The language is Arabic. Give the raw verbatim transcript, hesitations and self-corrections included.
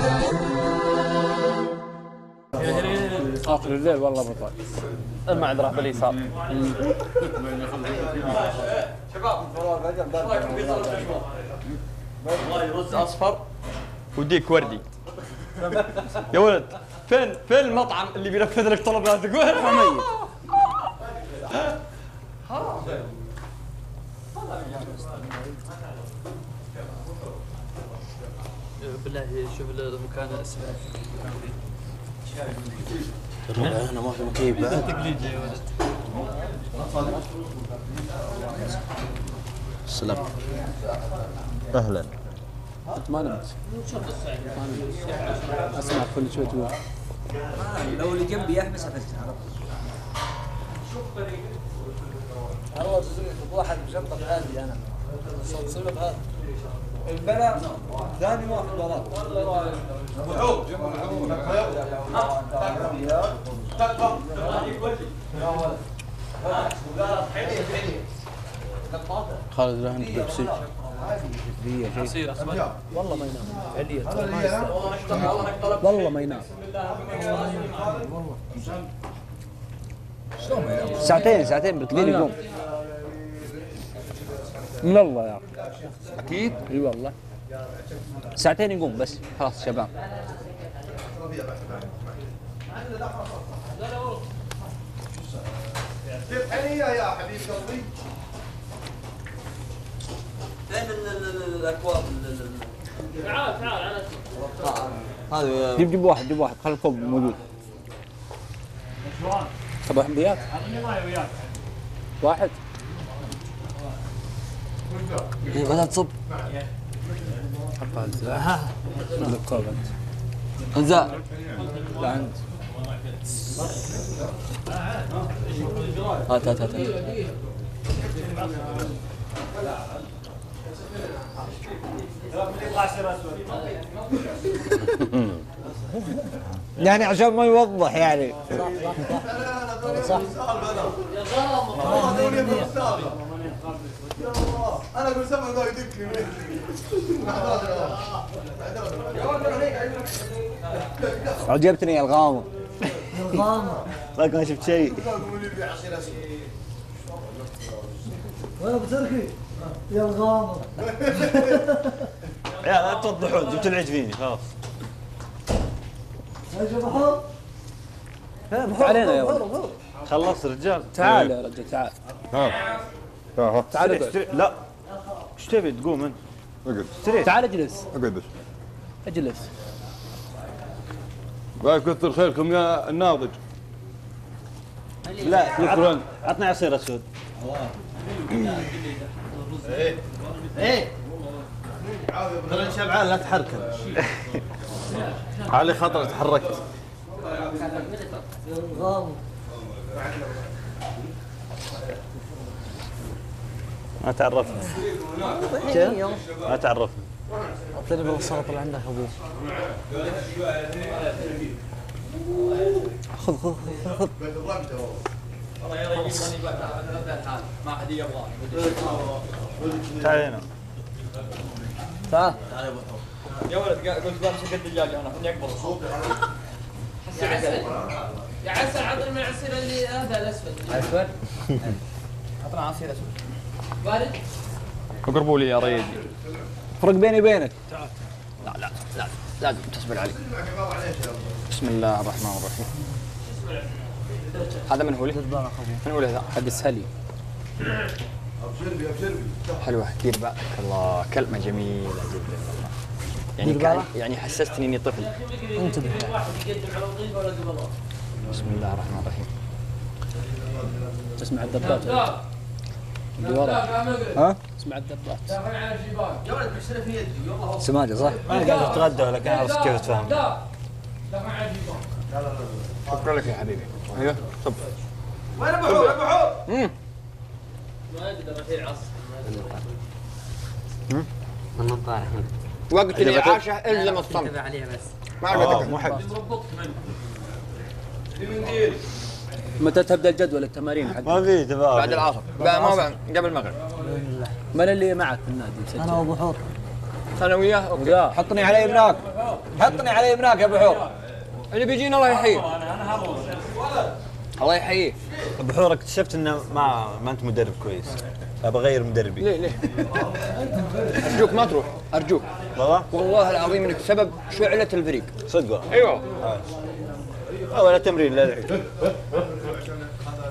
اخر الليل والله بطل. المعذرة باليسار. شباب والله رز اصفر وديك وردي. يا ولد فين فين المطعم اللي بينفذ لك طلباتك؟ وين ميت؟ بالله شوف المكان اسمه انا ما في مكيف بعد. تقليد يا ولد. السلام. اهلا. ما نمت. اسمع كل شوي تقول. لو اللي جنبي يحبس افزع والله واحد مشطب هذه انا صوب هذا البلا ثاني واحد بلاط ابو خالد راح انت بيبسي. عصير والله ما ينام. علية والله ما ينام. ساعتين ساعتين بتلاقيني يقوم. من الله يا اخي. اكيد؟ اي والله. ساعتين يقوم بس خلاص شباب. كيف حنية يا حبيب قلبي؟ فين الاكواب؟ تعال تعال على هذا جيب جيب واحد جيب واحد خلي الكوب موجود. تبغى حمضيات؟ واحد. بدها تصب حطها الزاء. الكوب انت. انزال لا انت. هات هات هات يعني عشان ما يوضح يعني. صح انا اقول سمع ذا يدقني. عجبتني يا الغامض. الغامر لك ما شفت شيء. وين ابو تركي يا الغامر يا لا توضحون جبت العيد فيني خلاص. ايش يا بحور؟ علينا يا ولد. خلصت رجال. تعال يا رجل تعال. ها تعال استريح، استريح. لا ايش تبي تقوم انت؟ اقعد استريح. تعال اجلس. اقعد اجلس. الله يكثر خيركم يا الناضج. لا شكرا. عطني عصير اسود. ايه ايه ترى انت شبعان لا تحركن. علي خطر تحركت. الغامر ما تعرفنا. ما تعرفنا. اعطيني بالسلطه اللي عندك ابوي. خذ خذ خذ والله يا رجل ما حد يبغى. تعال هنا. تعال يا ولد قلت بمسك الدجاجة انا خليني اكبر. يا عسل يا عسل عطني من العصير اللي هذا الاسود. اسود اعطنا عصير اسود. بارد. اقربوا لي يا ريدي. فرق بيني وبينك. لا لا لا لازم تصبر علي. بسم الله الرحمن الرحيم. هذا من هو لي؟ من هو هذا؟ حق السلي. ابشربي ابشربي. حلوة دير بالك الله كلمة جميلة جدا والله. يعني كان يعني حسستني اني طفل. انتبه واحد يقدم على وظيفه ولا قبل. بسم الله الرحمن الرحيم. تسمع الدبات اللي ورا. ها؟ تسمع الدبات. يا ولد بشتري في يدي والله سماجه صح؟ انا قاعد اتغدى لكن اعرف كيف اتفاهم. شكرا لك يا حبيبي. ايوه صب. وين ابو حور ابو حور؟ امم ما يقدر في عصر. النظارة احمد. وقت الإعاشة إلا ما الصمت. انتبه عليها بس. ما عندك مو حق. متى تبدا الجدول التمارين حق؟ ما في تبارك. بعد العصر. لا ما بعد قبل المغرب. من اللي معك في النادي مسجل؟ انا وابو حور انا وياه اوكي. حطني على يمناك حطني على يمناك يا ابو حور. اللي بيجينا الله يحييه. الله يحييه. ابو حور اكتشفت انه ما ما انت مدرب كويس. ابى اغير مدربي. ليه ليه؟ ارجوك ما تروح ارجوك. والله؟ والله العظيم انك سبب شعلة الفريق. صدق؟ ايوه. ولا تمرين لا الحين.